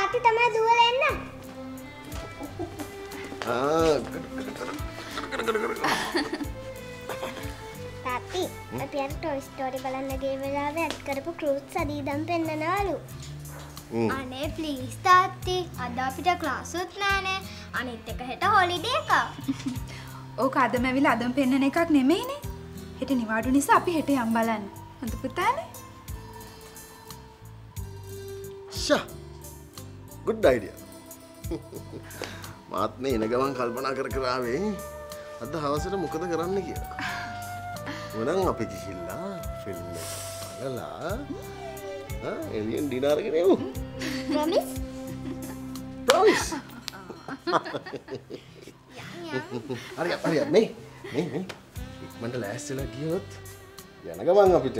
තාත්ති තමයි දුවලා එන්න. තාත්ති අපි අර ටොයි ස්ටෝරි බලන්න ගිය වෙලාවේ ඇඩ් කරපු ක්‍රූට් සදීදම් පෙන්නනවලු. අනේ ප්ලීස් තාත්ති අද අපිට ක්ලාස් උත් නෑනේ. අනිත් එක හෙට හොලිඩේ එක. ඕක අදම ඇවිල්ලා අදම පෙන්නන එකක් නෙමෙයිනේ. හෙට නිවාඩු නිසා අපි හෙට යම් බලන්න. හොඳ පුතානේ. ෂා. good idea. මාත් මේ එන ගමන් කල්පනා කර ආවේ අද හවසට මොකද කරන්න කියලා. මොනං අපි ගිහිල්ලා ෆිල්ම් එක බලලා එලියන් ඩිනර් එකේ නෙමු. ප්‍රොමිස්? ප්‍රොමිස්. හරි මේ ඉක්මනට ලෑස්තිලා ගියොත් යන ගමන් අපිට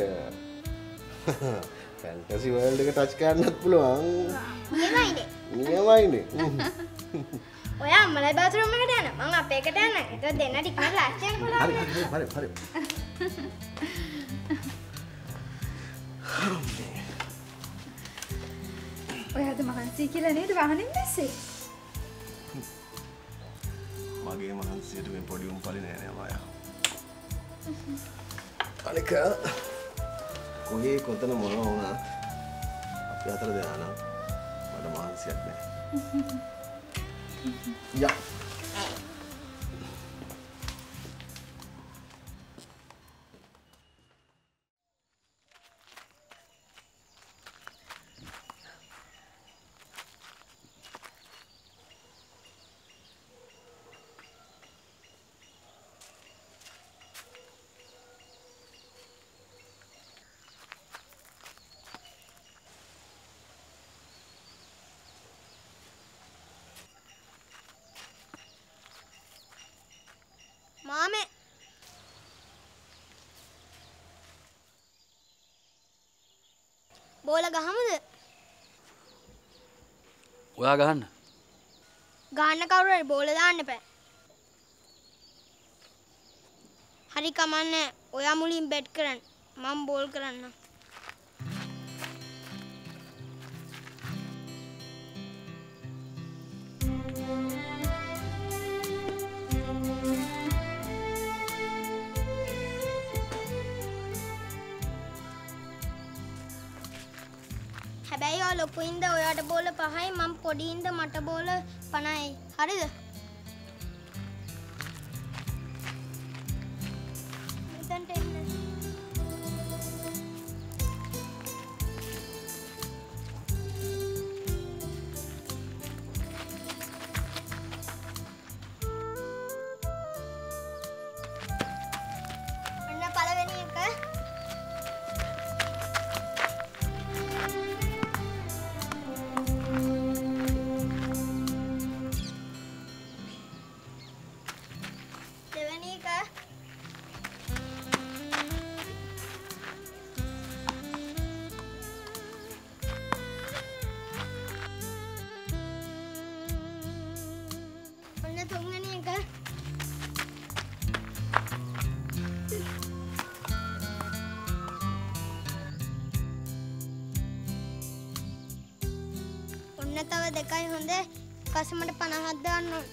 ෆැන්ටසි වර්ල්ඩ් එක ටච් කරන්නත් පුළුවන්. නියමයිනේ. ඔයා අම්මලා බාත්රූම් එකට යන්න. මම අපේ එකට යන්න. ඒක දෙන්න ටිකක් ලෑස්ති වෙන්න පුළුවන්. හරි. ඔයාද මහන්සි කියලා නේද වාහනේ බැස්සේ? මගේ මහන්සියට මේ පොඩි උම්පලි නෑ නේ මායා. අනික කොහේ කොතන මොනවා වුණත් අපි අතර දෙනා නම් මට මහන්සියක් නෑ. යා මාමේ බෝල ගහමුද? ඔයා ගහන්න. ගහන්න කවුරු හරි බෝල දාන්න එපා. හරි කමන්නේ. ඔයා මුලින් බැට් කරන්න. මම බෝල් කරන්නම්. හැබැයි ඔය ලොකුින්ද ඔයාට බෝල 5යි මම පොඩිින්ද මට බෝල 50යි. හරිද? මෙතනට එන්න. අන්න පළවෙනි එක. තව දෙකයි හොඳ. කසමට 50ක් දාන්න ඕන.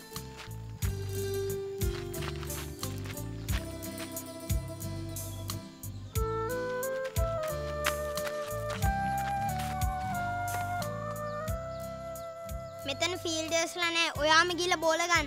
මෙතන ෆීල්ඩර්ස්ලා නැහැ. ඔයාම ගිහලා බෝල ගන්න.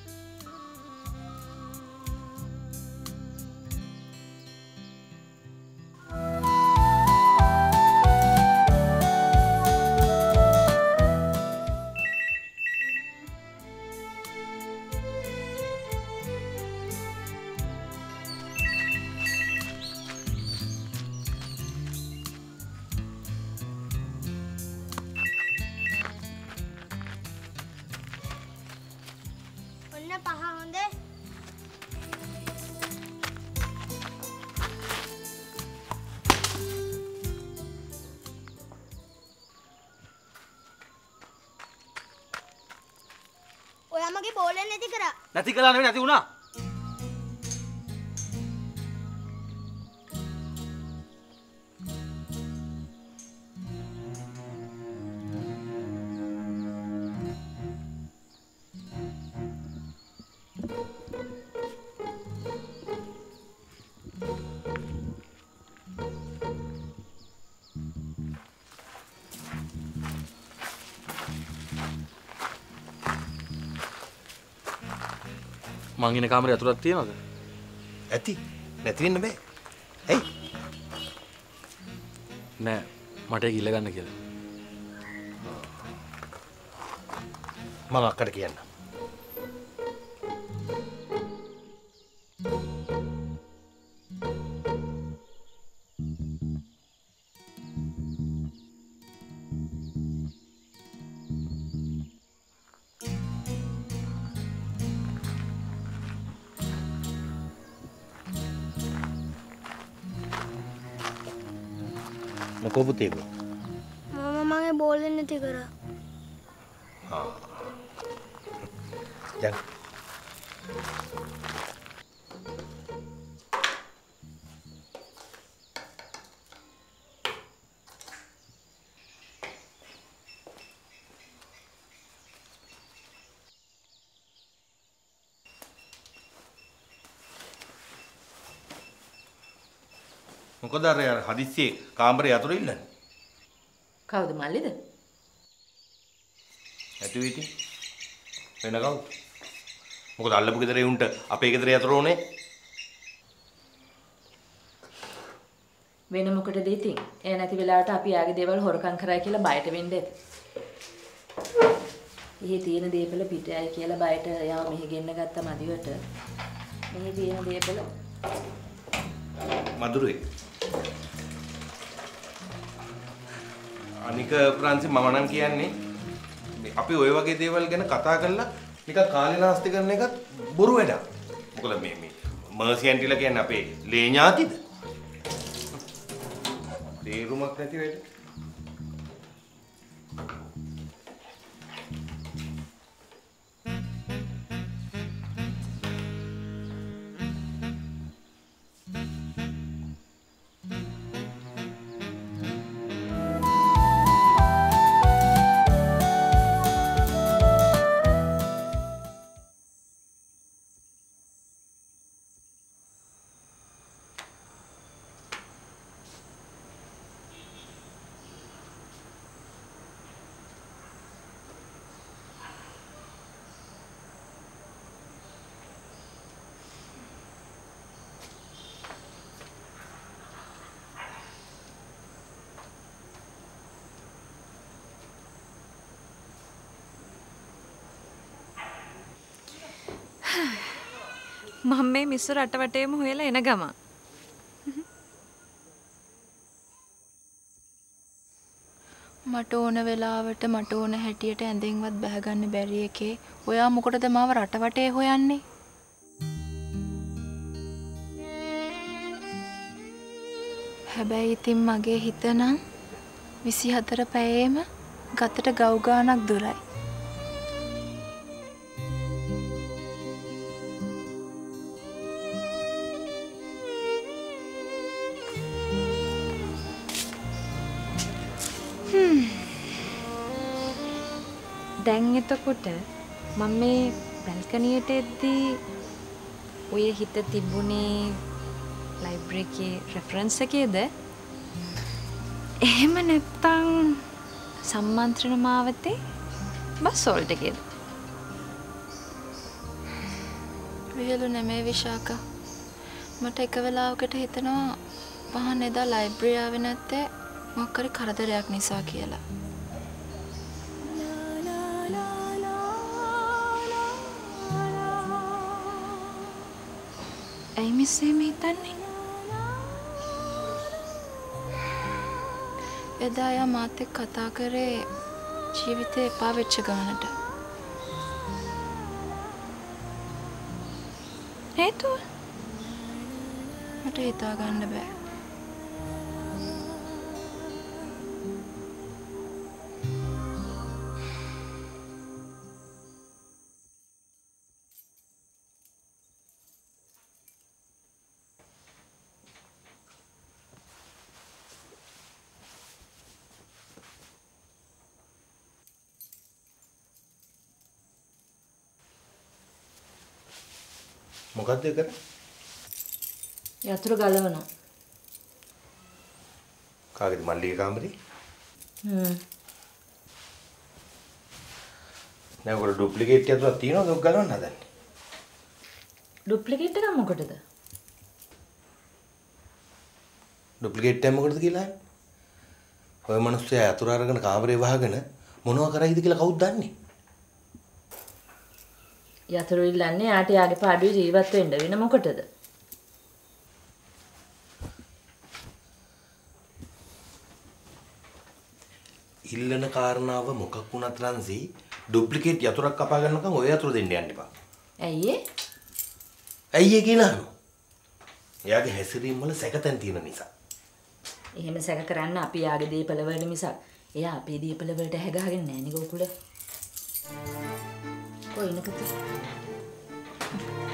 මගේ බෝලෙන් නැති කරා. නැති කළා නෙවෙයි නැති වුණා. මං ඉන්න කාමරේ අතුරක් තියනවද? ඇති. නැති වෙන්න බෑ. ඇයි? නෑ. මට ඒක ඉල්ල ගන්න කියලා. මම අක්කට කියන්න. මොකෝ පුතේ කෝ? මම මගේ බෝල් එක නැති කරා. දැන් මොකද අර හදිස්සියේ කාමරේ අතුරු ඉල්ලන්නේ? කවුද මල්ලිද? ඇතු ඉතින් වෙන කවුද? මොකද අල්ලපු ගෙදරේ උන්ට අපේ ගෙදරේ අතුරු ඕනේ? වෙන මොකටද ඉතින්? එයා නැති වෙලාවට අපි යාගේ දේවල් හොරකම් කරයි කියලා බයට වෙන්න ඇති. ඉහි තියෙන දේපල පිටයයි කියලා බයට යාව මෙහි ගෙන්න ගත්ත මදිවට මෙහි තියෙන දේපල මధుරේ අනික ප්‍රාන්සි මම නම් කියන්නේ අපි ওই වගේ දේවල් ගැන කතා කරලා නිකන් කාලේ නාස්ති කරන එකත් බොරු වැඩක්. මොකද මේ මර්සි ඇන්ටිලා කියන්නේ අපේ ලේ ඥාතිද? තේරුමක් නැති වෙයි. මම මේ මිස්සු රට වටේම හොයලා එන ගම. මට ඕන වෙලාවට මට ඕන හැටියට ඇඳෙන්වත් බහගන්න බැරි එකේ ඔයා මොකටද මාව රට වටේ හොයන්නේ? හැබැයි ඉතින් මගේ හිත නම් 24 පැයේම ගතට ගව් ගානක් දුරයි. දැන් එතකොට මම මේ බල්කනියට එද්දී ඔය හිත තිබුණේ ලයිබ්‍රරි එකේ රෙෆරන්ස් එකේද? එහෙම නැත්නම් සම්මන්ත්‍රණ මාවතේ බස් වලට එකේද? විහිළු නෙමෙයි විශාකා. මට එක වෙලාවකට හිතෙනවා පහන් එදා ලයිබ්‍රරි ආවේ නැත්තේ මොකක් හරි කරදරයක් නිසා කියලා. ඇයි මිස් එහෙම හිතන්නේ? එදා යා මාත් එක්ක කතා කරේ ජීවිතේ එපා වෙච්ච ගානට. හේතුව? මට හිතා ගන්න බෑ. මොකද්ද ඒ කරන්නේ? යතුරු ගලවනවා. කාගේද මල්ලිගේ කාමරේ? නෑ ඔකට ඩුප්ලිකේට් යතුරක් තියෙනවද ඔක ගලවන්න හදන්නේ? ඩුප්ලිකේට් එකක් මොකටද? ඩුප්ලිකේට් එක මොකටද කියලා? ඔය මිනිස්සයා අතුරු අරගෙන කාමරේ වහගෙන මොනවා කරයිද කියලා කවුද දන්නේ? යතුරු ඉල්ලන්නේ යාට යාගේ පාඩුවේ ජීවත් වෙන්න වෙන මොකටද? ඉල්ලන කාරණාව මොකක් වුණත් රන්සි ඩුප්ලිකේට් යතුරක් කපා ගන්නකම් ඔය යතුරු දෙන්න යන්න එපා. ඇයි ඒ? ඇයි ඒ කියලා අහනවා. එයාගේ හැසිරීම වල සැකතැන් තියෙන නිසා. එහෙම සැක කරන්න අපි යාගේ දීපල වලට මිසක් එයා අපේ දීපල වලට හැගහගෙන නැහැ නේ ගෝකුල. කොයිනකද?